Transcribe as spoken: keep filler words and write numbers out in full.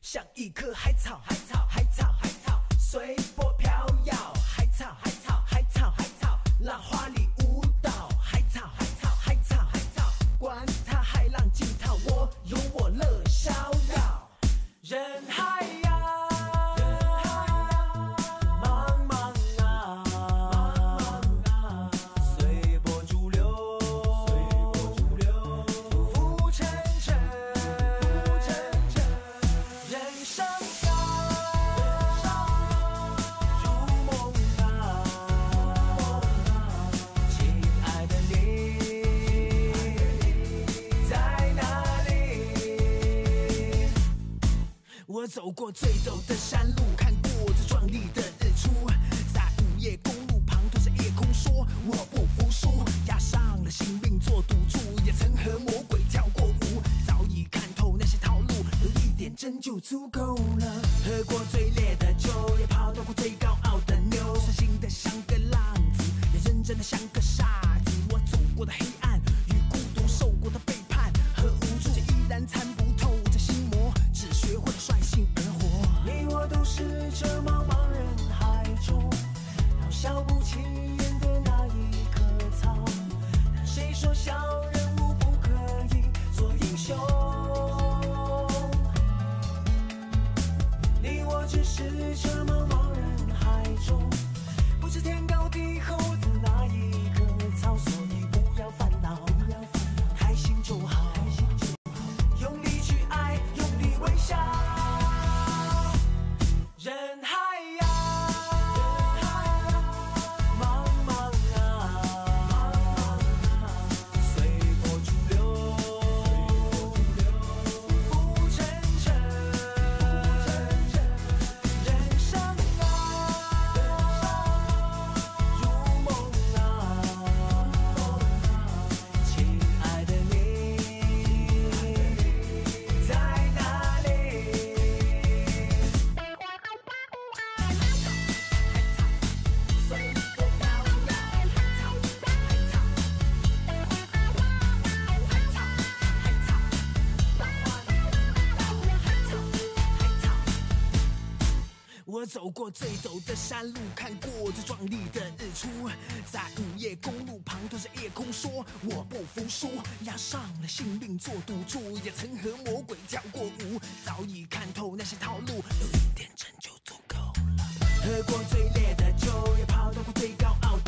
像一棵海草，海草，海草，海草，随波飘摇，海草，海草，海草，海草，浪花里舞蹈，海草，海草，海草，海草，管它海浪惊涛，我有我乐逍遥，人海呀。我走过最陡的山路，看过最壮丽的日出，在午夜公路旁对着夜空说我不服输，押上了性命做赌注，也曾和魔鬼跳过舞，早已看透那些套路，有一点真就足够了。喝过最烈的酒，也泡到过最高傲的妞，随性的像个浪子，也认真的像个傻子。我走过的黑暗与孤独，受过的背叛和无助，却依然参不透这心魔，只学会了率性而活。你我都是这茫茫人海中渺小不起眼的那一棵草，但谁说小人物不可以做英雄？你我只是这茫茫人海中不知天高地厚的那一棵草，所以不要烦恼，开心就好，用力去爱，用力微笑。人海呀，茫茫啊，随波逐流，浮沉沉，人生啊，如梦啊，亲爱的你在哪里？我走过最陡的山路，看过最壮丽的日出，在午夜公路旁对着夜空说我不服输，押上了性命做赌注，也曾和魔鬼跳过舞，早已看透那些套路，有一点真就足够了。喝过最烈的酒，也泡到过最高傲的